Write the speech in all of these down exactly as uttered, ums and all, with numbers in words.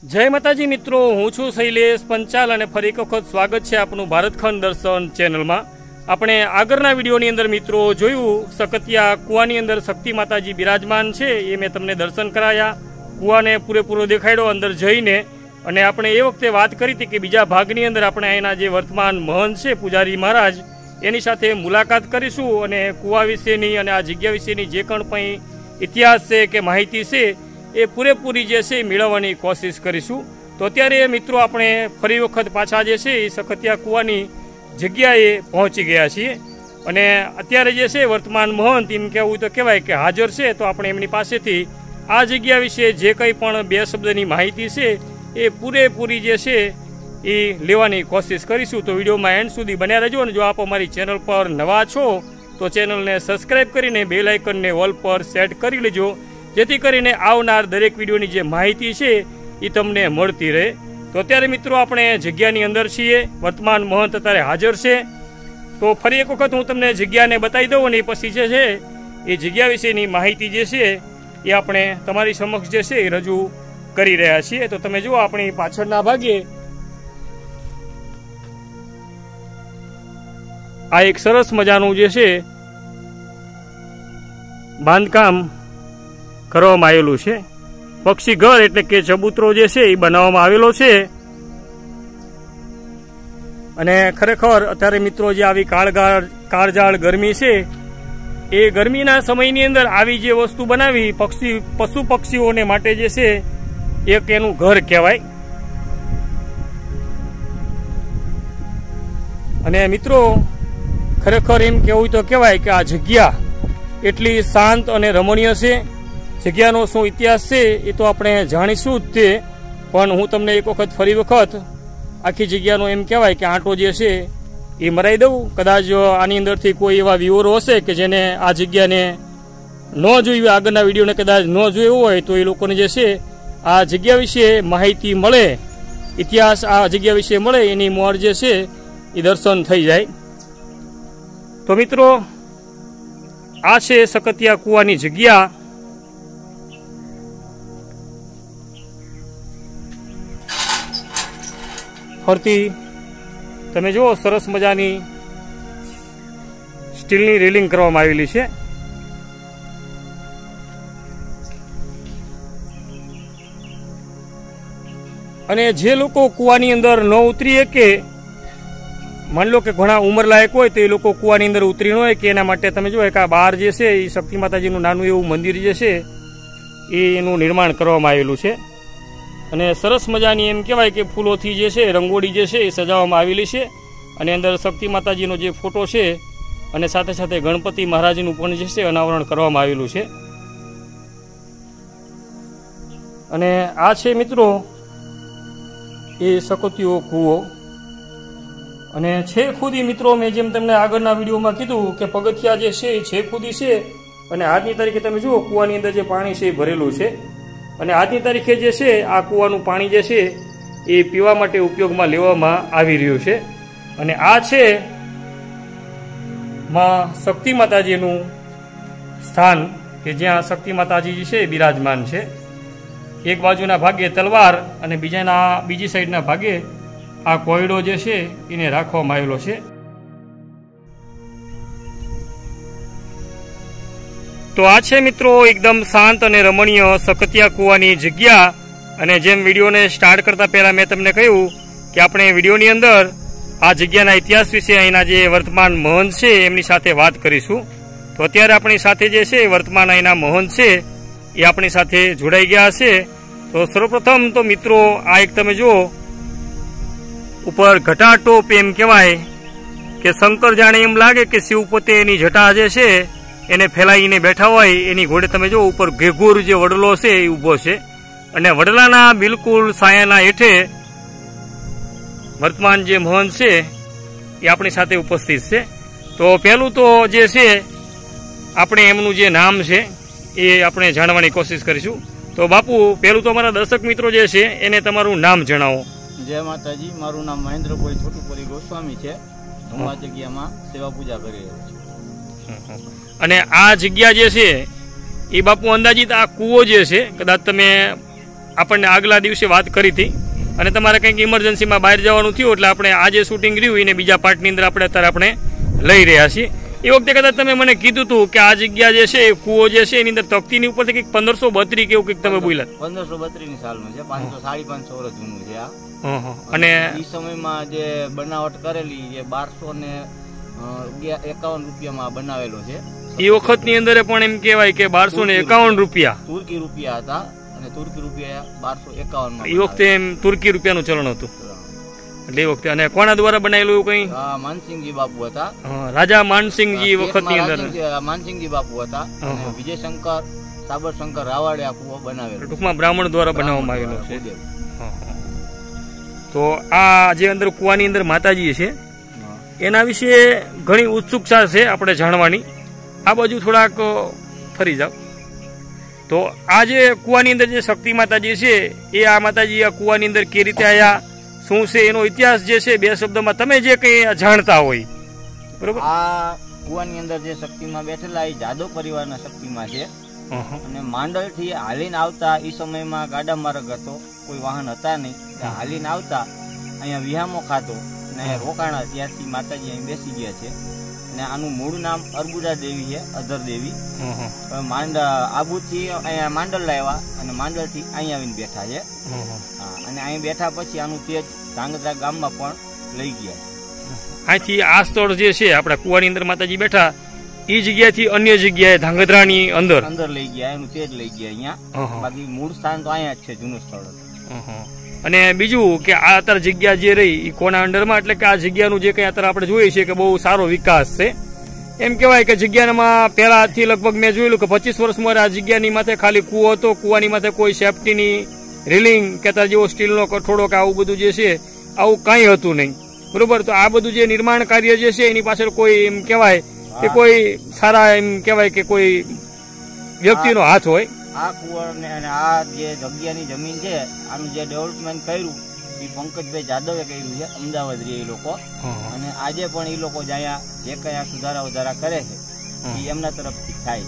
जय माताजी मित्रों, हूँ छू शैलेष पंचाल और फरी एक वखत स्वागत है आपनु भारतखंड दर्शन चेनल में। अपने आगळना विडियोनी अंदर मित्रों जोयुं सकतिया कुवानी अंदर शक्ति माताजी बिराजमान है। ये मैं तमने दर्शन कराया, कुवाने पूरेपूरो देखाड्यो अंदर जईने। अने आपणे ए वखते वात करी हती के बीजा भागनी अंदर आपणे एना जे वर्तमान महंत छे पुजारी महाराज एनी साथे मुलाकात करीशुं अने कुवा विशेनी अने आ जग्या विशेनी जे पण इतिहास छे के माहिती छे ए पूरेपूरी जे छे मेळवવાની कोशिश करीशुं। तो अत्यारे मित्रों आपणे फरी वखत पाछा जे छे ए सकतिया कुवानी जग्याए पहोंची गया छीए अने अत्यारे जे छे वर्तमान महंत एम कहेवुं तो कहेवाय के हाजर छे। तो आपणे एमनी पासेथी आ जग्या विषे जे कंई पण बे शब्दनी माहिती छे ए पूरेपूरी जे छे ए लेवानी कोशिश करीशुं। तो विडियो में एंड सुधी बन्या रहेजो अने जो आप अमारी चेनल पर नवा छो तो चेनल ने सब्सक्राइब करीने बेल आइकन ने ऑल पर सेट करी लेजो, जेथी करीने आवनार दरेक विडियोनी जे माहिती छे ए तमने मळती रहे। तो अत्यारे मित्रों आपणे जग्यानी अंदर छीए, वर्तमान महंत अत्यारे हाजर छे। तो फरी एक वखत हूँ तमने जग्याने बतावी दऊं अने पछी जे छे ए जग्या विशेनी माहिती जे छे ए आपणे तमारी समक्ष जे छे रजू करी रह्या छीए। तो तमे जुओ आपणी पाछळना भागे आ एक सरस मजानुं जे छे बांधकाम करवामां आवेलुं छे। पक्षी घर एटले के चबूतरो जे छे ए बनाववामां आवेलो छे। अने खरेखर अत्यारे मित्रों जे आवी काळगाळ काळजाळ गरमी छे ए गरमीना समयनी अंदर आवी जे वस्तु बनावी पक्षी पशु पक्षीओने माटे जे छे एक एनुं घर कहेवाय। अने मित्रों खरेखर एम कहेवुं तो कहेवाय के आ जग्या एटली शांत अने रमणीय छे। जग्यानो शुं इतिहास छे ए तो आपणे जाणीशुं ज ते, पण हूँ तमने एक वखत फरी वखत आखी जग्यानो एम कहेवाय के आंटो जे छे ए मराई दऊं। कदाच आनी अंदरथी कोई एवा व्यूअरो हशे के जेने आ जग्याने न जोई आगळना विडियोने कदाच न जोयो होय तो ए लोकोने जे छे आ जग्या विषे माहिती मळे, इतिहास आ जग्या विषे मळे एनी मोर जे छे ए दर्शन थई जाय। तो मित्रों आ छे सकतिया कुवानी जग्या। फरती तमे जुओ सरस मजानी स्टीलनी रेलिंग करवामां आवेली छे। अने जे लोको कुवानी अंदर न उतरी शके, मान लो कि घणा उमरलायक होय तो ए लोको कुवानी अंदर उतरी न शके एना माटे तमे जो एक आ बहार जे छे ए शक्ति माताजीनुं नानुं एवुं मंदिर जे छे एनुं निर्माण करवामां आवेलुं छे। अने सरस मजानी एम कहेवाय के फूलोथी जे छे रंगोળી जे छे ए सजाववामां आवेली छे। अने अंदर शक्ति माताजीनो जे फोटो छे अने साथे साथे गणपति महाराजनुं पण जे छे अनावरण करवामां आवेलुं छे। अने आ छे मित्रों ए सकतियो कुवो। अने छे खुदी मित्रों में जेम तमने आगळना विडियोमां कीधुं के पगथिया जे छे छे खुदी छे अने आजनी तारीखे तमे जुओ कुवानी अंदर जे पाणी छे भरेलुं छे। अने आजनी तारीखे जे छे आ कुवानुं पाणी जे छे ए पीवा माटे उपयोगमां लेवामां आवी रह्युं छे। अने आ छे मां शक्ति माताजीनुं स्थान के ज्यां शक्ति माताजी जे छे बिराजमान छे। एक बाजुना भागे तलवार अने बीजाना बीजी साइडना भागे आ कोयडो जे छे एने राखवामां आवेलो छे। तो आ छे मित्रों एकदम शांत अने रमणीय सकतिया कुवानी जग्या। अने जेम विडियो ने स्टार्ट करता पहला मैं तमने कह्युं कि आपणे विडियोनी अंदर आ जग्याना इतिहास विषे अहींना जे वर्तमान महंत छे एमनी साथे वात करीशुं। तो अत्यारे आपणी साथे जे छे वर्तमान अहींना महंत छे ए आपणी साथे जोडाई गया हशे। तो सर्वप्रथम तो मित्रों आ एक तमे जुओ ऊपर घटाटोप एम कहेवाय के शंकर जाणे एम लागे के शिव पोते एनी जटा जे छे एने फैलाईने बैठा होय एनी घोड़े तमे जो ऊपर घेघूर जे वडलो छे ए उभो छे। अने वडलाना बिलकुल सायाना हेठे वर्तमान जे महंत छे ए आपणी साथे उपस्थित छे। तो पहेलुं तो जे छे आपणे एमनुं जे नाम छे ए आपणे जाणवानी कोशिश करीशुं। तो बापू पहेलुं तो अमारा दर्शक मित्रों जे छे एने तमारुं नाम जणावो। जय माताजी, मारुं नाम महेन्द्रभाई छोटुपुरी गोस्वामी छे। हूँ आ जग्यामां सेवा पूजा करी रह्यो छुं। अने आ जग्या जे छे ए बापू अंदाजित आ कूवो जे छे कदाच तमे આપણને આગલા દિવસે વાત કરી હતી અને તમારે કંઈક ઇમરજન્સીમાં બહાર જવાનું થયું એટલે આપણે આજે શૂટિંગ રહ્યું એને બીજા પાર્ટની અંદર આપણે અત્યારે આપણે લઈ રહ્યા છીએ. એ વખતે કદાચ તમે મને કીધું હતું કે આ જગ્યા જે છે કુવો જે છે એની અંદર તકતીની ઉપરથી કંઈક પંદરસો બત્રી કેવું કંઈક તમે બોલ્યા. પંદરસો બત્રી ની સાલનું છે, પાંચસો સાડી પાંચસો વર્ષ જૂનું છે આ. અને એ સમયમાં જે બનાવટ કરેલી જે બારસો ને એકાવન રૂપિયામાં બનાવેલો છે. એ વખત ની અંદર પણ એમ કેવાય કે બારસો ને એકાવન રૂપિયા તુર્કી રૂપિયા હતા અને તુર્કી રૂપિયા બારસો એકાવન માં એ વખતે એમ તુર્કી રૂપિયાનું ચલણ હતું એટલે એ વખતે. અને કોના દ્વારા બનાવેલું કઈ? માનસિંહજી બાપુ હતા, રાજા માનસિંહજી વખત ની અંદર માનસિંહજી બાપુ હતા. વિજયશંકર સાબરશંકર રાવાડે આ કુવો બનાવેલો, ટૂંકમાં બ્રાહ્મણ દ્વારા બનાવવામાં આવેલો છે. તો આ જે અંદર કુવાની અંદર માતાજી છે એના વિશે ઘણી ઉત્સુકતા છે આપણે જાણવાની. આ બાજુ થોડાક ફરી જાવ તો આ જે કુવાની અંદર જે શક્તિ માતાજી છે એ આ માતાજી આ કુવાની અંદર કે રીતે આયા, શું છે એનો ઇતિહાસ જે છે બે શબ્દમાં તમે જે કઈ જાણતા હોય. બરોબર. આ કુવાની અંદર જે શક્તિમાં બેઠેલા એ જાદવ પરિવારના શક્તિમાં છે અને માંડલ થી હાલીને આવતા એ સમયમાં ગાડા માર્ગ હતો, કોઈ વાહન હતા નહીં. હાલીને આવતા અહીંયા વિહામો ખાતો અને રોકાણા, ત્યાંથી માતાજી અહીં બેસી ગયા છે. અને આનું મૂળ નામ અર્બુદા દેવી છે, અધર દેવી. માંડ આબુ થી અહીંયા માંડલ લાવ્યા અને માંડલ થી અહીં આવીને બેઠા છે. અને અહીં બેઠા પછી આનું તેજ ધ્રાંગધ્રા ગામમાં પણ લઈ ગયા. અહીંથી આ સ્થળ જે છે આપડા કુવાની અંદર માતાજી બેઠા એ જગ્યાથી અન્ય જગ્યાએ ધ્રાંગધ્રાની અંદર અંદર લઈ ગયા, એનું તેજ લઈ ગયા અહીંયા. બાકી મૂળ સ્થાન તો અહીંયા જ છે, જૂનું સ્થળ. અને બીજું કે આ અત્યારે જગ્યા જે રહી એ કોના અંડરમાં, એટલે કે આ જગ્યાનું જે કઈ અત્યારે આપણે જોઈએ છીએ કે બહુ સારો વિકાસ છે. એમ કેવાય કે જગ્યામાં પહેલાથી લગભગ મેં જોયેલું કે પચીસ વર્ષમાં આ જગ્યાની માથે ખાલી કુવો હતો, કુવાની માથે કોઈ સેફટીની રેલિંગ કે અત્યારે જેવો સ્ટીલનો કઠોળો કે આવું બધું જે છે આવું કઈ હતું નહીં. બરોબર. તો આ બધું જે નિર્માણ કાર્ય જે છે એની પાછળ કોઈ એમ કેવાય કે કોઈ સારા એમ કેવાય કે કોઈ વ્યક્તિનો હાથ હોય. આ કુવાને અને આ જે જગ્યાની જમીન છે આનું જે ડેવલપમેન્ટ કર્યું એ પંકજભાઈ જાદવે કર્યું છે, અમદાવાદ રે એ લોકો. અને આજે પણ એ લોકો અહીંયા જે કઈ આ સુધારા વધારા કરે છે એ એમના તરફથી થાય.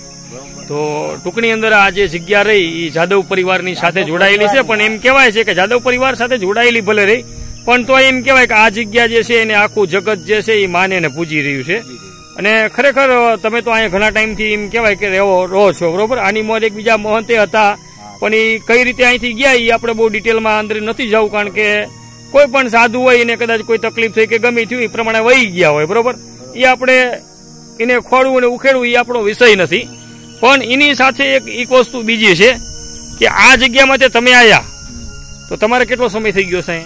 તો ટૂંકની અંદર આ જે જગ્યા રહી એ જાદવ પરિવારની સાથે જોડાયેલી છે. પણ એમ કેવાય છે કે જાદવ પરિવાર સાથે જોડાયેલી ભલે રહી પણ તો એમ કેવાય કે આ જગ્યા જે છે એને આખું જગત જે છે એ માને ને પૂજી રહ્યું છે. અને ખરેખર તમે તો અહીંયા ઘણા ટાઈમથી એમ કેવાય કે રહો રહો છો. બરોબર. આની મોર એક બીજા મહંતે હતા પણ એ કઈ રીતે અહીંથી ગયા એ આપણે બહુ ડિટેલમાં અંદર નથી જવું, કારણ કે કોઈ પણ સાધુ હોય એને કદાચ કોઈ તકલીફ થઈ કે ગમે થયું એ પ્રમાણે વહી ગયા હોય. બરોબર. એ આપણે એને ખોડવું અને ઉખેડવું એ આપણો વિષય નથી. પણ એની સાથે એક એક વસ્તુ બીજી છે કે આ જગ્યામાં તમે આયા તો તમારે કેટલો સમય થઈ ગયો છે?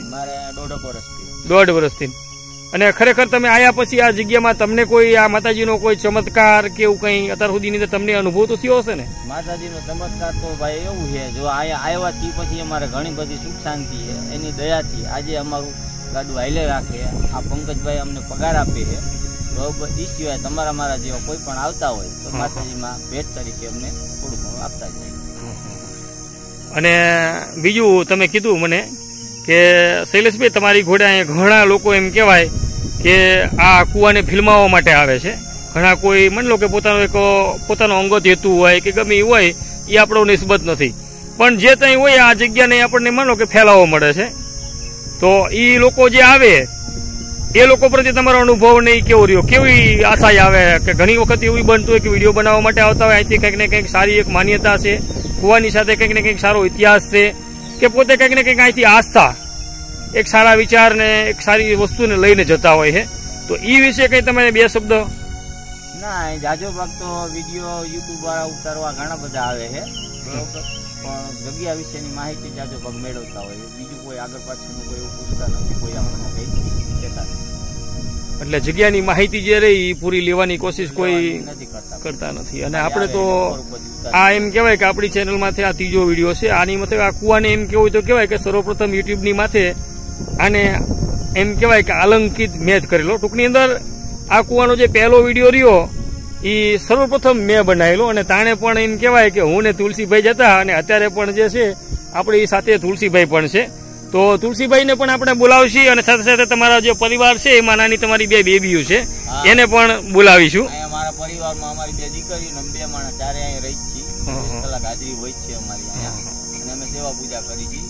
દોઢ વર્ષથી. અને ખરેખર તમે આયા પછી આ જગ્યામાં તમને કોઈ આ માતાજીનો કોઈ ચમત્કાર કે એવું કઈ અત્યાર સુધીની તમને અનુભવ તો થયો હશે ને? માતાજીનો ચમત્કાર તો ભાઈ એવું છે, જો આયા આવ્યા થી પછી અમારે ઘણી બધી સુખ શાંતિ છે. એની દયાથી આજે અમારું ગાડું હાઈલે રાખે. આ પંકજભાઈ અમને પગાર આપે છે. બરોબર. એ સિવાય તમારા મારા જેવા કોઈ પણ આવતા હોય તો માતાજીમાં ભેટ તરીકે અમને થોડું ઘણું આપતા જાય. અને બીજું તમે કીધું મને કે શૈલેષભાઈ તમારી ઘોડે અહીંયા ઘણા લોકો એમ કેવાય કે આ કુવાને ફિલ્માવવા માટે આવે છે. ઘણા કોઈ માની લો કે પોતાનો એક પોતાનો અંગત હેતુ હોય કે ગમે હોય એ આપણો નિસ્બત નથી, પણ જે ત્યાં હોય આ જગ્યાને આપણને માનો કે ફેલાવો મળે છે. તો એ લોકો જે આવે એ લોકો પ્રત્યે તમારો અનુભવ નહીં કેવો રહ્યો, કેવી આશા આવે કે ઘણી વખત એવું બનતું હોય કે વિડીયો બનાવવા માટે આવતા હોય અહીંથી કંઈક ને કંઈક સારી એક માન્યતા છે, કુવાની સાથે કંઈક ને કંઈક સારો ઇતિહાસ છે કે પોતે કંઈક ને કંઈક અહીંથી આસ્થા એક સારા વિચાર ને એક સારી વસ્તુને લઈને જતા હોય છે. તો એ વિશે કઈ તમે બે શબ્દ? ના, જાજો ભાગ તો વિડીયો યુટ્યુબ વાળા ઉતારવા ઘણા બધા આવે છે, બરોબર, પણ જગ્યા વિશેની માહિતી જાજો ભાગ મેળવતા હોય. બીજું કોઈ આગળ પાછળનું કોઈ એવું પૂછતા નથી, કોઈ આપણને કઈ કહેતા નથી. એટલે જગ્યાની માહિતી જે રહી એ પૂરી લેવાની કોશિશ કોઈ કરતા નથી. અને આપણે તો આ એમ કેવાય કે આપણી ચેનલમાંથી આ ત્રીજો વિડીયો છે. આની માથે આ કુવાને એમ કેવું તો કેવાય કે સર્વપ્રથમ યુટ્યુબની માથે આને એમ કેવાય કે આલંકિત મેં જ કરેલો. ટૂંકની અંદર આ કુવાનો જે પહેલો વિડીયો રહ્યો એ સર્વપ્રથમ મેં બનાવેલો અને તાણે પણ એમ કેવાય કે હું ને તુલસીભાઈ જતા અને અત્યારે પણ જે છે આપણી સાથે તુલસીભાઈ પણ છે. તો તુલસીભાઈને પણ આપણે બોલાવીશું અને સાથે સાથે તમારા જે પરિવાર છે એમાં નાની તમારી બે બેબીઓ છે એને પણ બોલાવીશું. અમારા પરિવારમાં અમારી બે દીકરીઓ ને બે માણસ ચારે અહીં રહી છીએ. કલાક હાજરી હોય છે અમારી અહીંયા. અને અમે સેવા પૂજા કરી છે.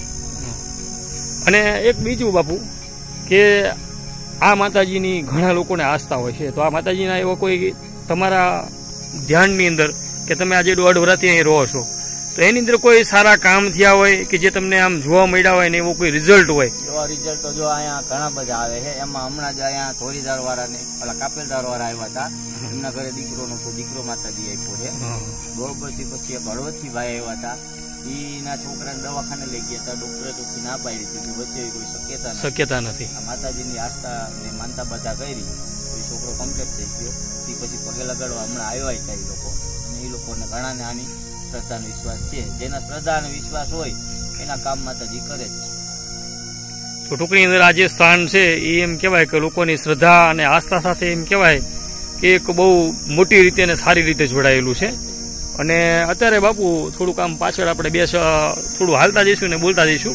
અને એક બીજું બાપુ કે આ માતાજીની ઘણા લોકોને આસ્થા હોય છે, તો આ માતાજીના એવો કોઈ તમારા ધ્યાનની અંદર કે તમે આજે દોઢ વર્ષથી અહીં રહો છો, તો એની અંદર કોઈ સારા કામ થયા હોય કે જે તમને આમ જોવા મળ્યા હોય ને એવો કોઈ રિઝલ્ટ હોય? એવા રિઝલ્ટ તો જો અહીંયા ઘણા બધા આવે છે. એમાં હમણાં જ અહીંયા ધોરીધાર વાળા ને પેલા કાપેલધાર વાળા આવ્યા હતા, એમના ઘરે દીકરો નતો, દીકરો માતાજી આપ્યો છે. બરોબર થી પછી હળવદ થી ભાઈ આવ્યા હતા, એના છોકરાને દવાખાને લઈ ગયા હતા, ડોક્ટરે તો ના પાડી દીધી, વચ્ચે કોઈ શક્યતા શક્યતા નથી. માતાજીની આસ્થા ને માનતા બધા કરી, કોઈ છોકરો કમ્પ્લીટ થઈ ગયો. એ પછી પગે લગાડવા હમણાં આવ્યા હતા એ લોકો, અને એ લોકોને ઘણાને આની શ્રદ્ધા વિશ્વાસ છે. જેના શ્રદ્ધા અને વિશ્વાસ હોય એના કામ માતાજી કરે છે. તો ટૂંકની અંદર આ જે સ્થાન છે એ એમ કહેવાય કે લોકોની શ્રદ્ધા અને આસ્થા સાથે એમ કહેવાય કે એક બહુ મોટી રીતે અને સારી રીતે જોડાયેલું છે. અને અત્યારે બાપુ થોડુંક આમ પાછળ આપણે બે થોડું હાલતા જઈશું ને બોલતા જઈશું.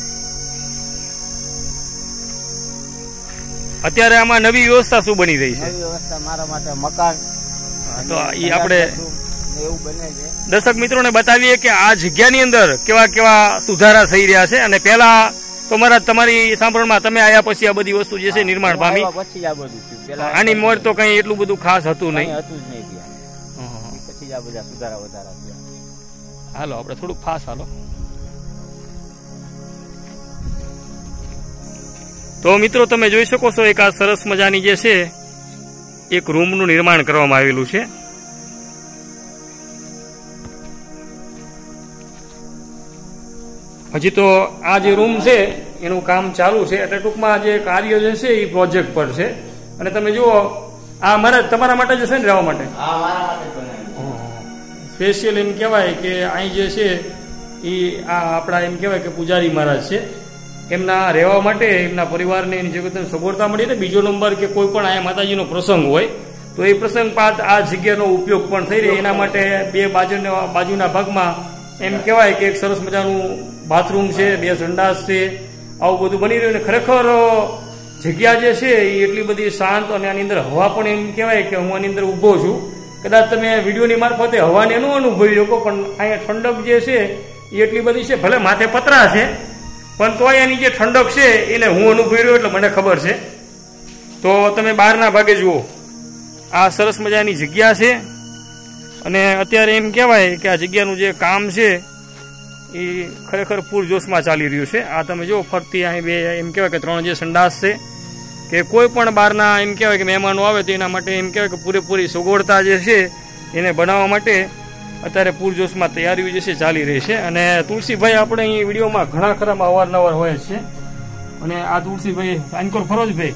અત્યારે આમાં નવી વ્યવસ્થા શું બની રહી છે? નવી વ્યવસ્થા મારા માટે મકાન, તો એ આપણે એવું બને છે. દર્શક મિત્રોને બતાવીએ કે આ જગ્યાની અંદર કેવા કેવા સુધારા થઈ રહ્યા છે. અને પેલા તો મારા તમારી સાંભળમાં તમે આયા પછી આ બધી વસ્તુ જે છે નિર્માણ પામી, પછી આ બધું થયું. આની મોર તો કઈ એટલું બધું ખાસ હતું નહીં. હતું જ નહીં ત્યાં, પછી આ બધા સુધારા વધારા થયા. હાલો આપણે થોડુંક ફાસ હાલો. તો મિત્રો તમે જોઈ શકો છો એક આ સરસ મજાની જે છે એક રૂમનું નિર્માણ કરવામાં આવેલું છે. હજી તો આ જે રૂમ છે એનું કામ ચાલુ છે, એટલે ટૂંકમાં જે કાર્ય જે છે એ પ્રોજેક્ટ પર છે. અને તમે જુઓ આ મારા તમારા માટે જ છે ને રહેવા માટે? સ્પેશિયલ એમ કહેવાય કે અહીં જે છે એ આ આપણા એમ કહેવાય કે પૂજારી મહારાજ છે, એમના રહેવા માટે એમના પરિવારને એની જગતને સગવડતા મળી રહે. બીજો નંબર કે કોઈ પણ અહીંયા માતાજીનો પ્રસંગ હોય તો એ પ્રસંગ બાદ આ જગ્યાનો ઉપયોગ પણ થઈ રહે, એના માટે બે બાજુના બાજુના ભાગમાં એમ કહેવાય કે એક સરસ મજાનું બાથરૂમ છે, બે સંડાસ છે, આવું બધું બની રહ્યું. અને ખરેખર જગ્યા જે છે એ એટલી બધી શાંત, અને આની અંદર હવા પણ એમ કહેવાય કે હું આની અંદર ઊભો છું. કદાચ તમે વિડીયોની મારફતે હવાને એનું અનુભવી શકો, પણ અહીંયા ઠંડક જે છે એ એટલી બધી છે. ભલે માથે પતરા છે પણ તોય એની જે ઠંડક છે એને હું અનુભવી રહ્યો એટલે મને ખબર છે. તો તમે બહારના ભાગે જુઓ, આ સરસ મજાની જગ્યા છે. અને અત્યારે એમ કહેવાય કે આ જગ્યાનું જે કામ છે એ ખરેખર પૂરજોશમાં ચાલી રહ્યું છે. આ તમે જુઓ ફરતી અહીં બે એમ કહેવાય કે ત્રણ જે સંડાસ છે, કે કોઈ પણ બહારના એમ કહેવાય કે મહેમાનો આવે તો એના માટે એમ કહેવાય કે પૂરેપૂરી સગવડતા જે છે એને બનાવવા માટે અત્યારે પૂરજોશમાં તૈયારીઓ જે છે ચાલી રહી છે. અને તુલસીભાઈ આપણે અહીં વિડીયોમાં ઘણા ખરામાં અવારનવાર હોય છે. અને આ તુલસીભાઈ આનકોર ફરોજભાઈ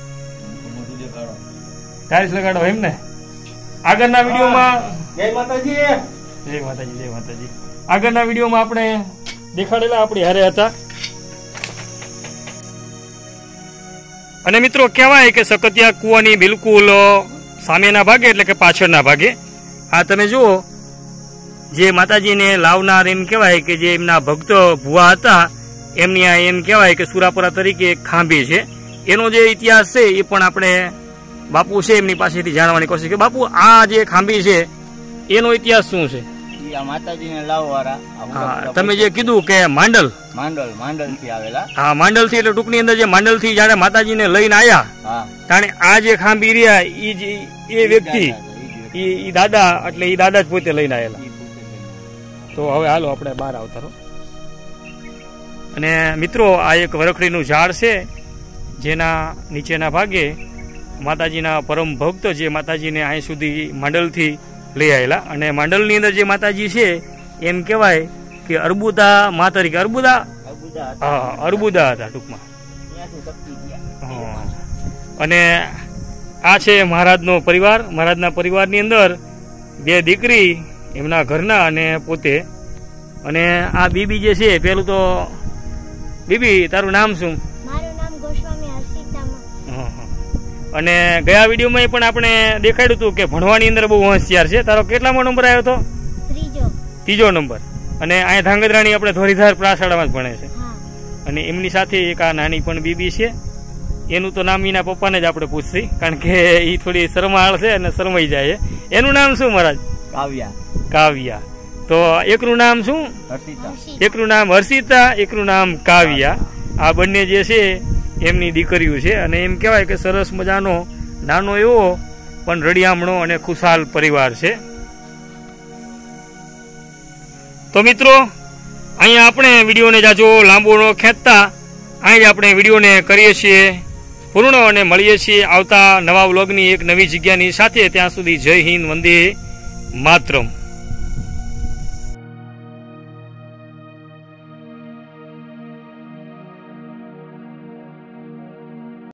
ટાઇલ્સ લગાડો એમ ને? આગળના વિડીયોમાં જય માતાજી, જય માતાજી, જય માતાજી. આગળના વિડીયોમાં આપણે દેખાડેલા આપણી હારે હતા. અને મિત્રો કહેવાય કે શકતિયા કુવાની બિલકુલ સામેના ભાગે એટલે કે પાછળના ભાગે આ તમે જુઓ જે માતાજીને લાવનાર એમ કહેવાય કે જે એમના ભક્ત ભુવા હતા એમની આ એમ કહેવાય કે સુરાપુરા તરીકે એક ખાંભી છે. એનો જે ઇતિહાસ છે એ પણ આપણે બાપુ છે એમની પાસેથી જાણવાની કોશિશ કે બાપુ આ જે ખાંભી છે એનો ઇતિહાસ શું છે? માતાજીને લાવવાળા હા, તમે જે કીધું કે માંડલ માંડલ માંડલ થી આવેલા. હા, માંડલ થી એટલે ટૂંકની અંદર જે માંડલ થી જયારે માતાજીને લઈને આયા તાણે આ જે ખાંભી રહ્યા એ વ્યક્તિ ઈ દાદા એટલે ઈ દાદા જ પોતે લઈને આવેલા. તો હવે હાલો આપણે બહાર આવતા રહો. અને મિત્રો આ એક વરખડીનું ઝાડ છે જેના નીચેના ભાગે માતાજીના પરમ ભક્ત જે માતાજીને અહીં સુધી માંડલથી લઈ આવેલા. અને માંડલની અંદર જે માતાજી છે એમ કહેવાય કે અર્બુદા મા તરીકે અર્બુદા હા અર્બુદા હતા ટૂંકમાં. અને આ છે મહારાજનો પરિવાર. મહારાજના પરિવારની અંદર બે દીકરી એમના ઘરના અને પોતે. અને આ બીબી જે છે પેલું તો બીબી તારું નામ શું? મારું નામ ગોસ્વામી હર્ષિતા. અને ગયા વિડીયોમાં પણ આપણે દેખાડ્યું હતું કે ભણવાની અંદર બહુ હોશિયાર છે. તારો કેટલામો નંબર આવ્યો હતો? ત્રીજો. ત્રીજો નંબર. અને અહીંયા ધ્રાંગધ્રાની આપણે ધોરીધાર પ્રાશાળામાં જ ભણે છે. અને એમની સાથે એક આ નાની પણ બીબી છે. એનું તો નામ એના પપ્પાને જ આપણે પૂછશી કારણ કે એ થોડી શરમાળ છે અને શરમાઈ જાય. એનું નામ શું મહારાજ? કાવ્યા. કાવ્યા. તો એકનું નામ શું? હર્ષિતા. એકનું નામ હર્ષિતા, એકનું નામ કાવ્યા. આ બંને જે છે એમની દીકરીઓ છે અને એમ કહેવાય કે સરસ મજાનો નાનો એવો પણ રડિયામણો અને ખુશાલ પરિવાર છે. તો મિત્રો અહીંયા આપણે વિડીયોને જાજો લાંબો ન ખેંચતા અહીં જ આપણે વિડીયોને કરીએ છીએ પૂર્ણ અને મળીએ છીએ આવતા નવા વ્લોગની એક નવી જગ્યાની સાથે. ત્યાં સુધી જય હિન્દ, વંદે માતરમ.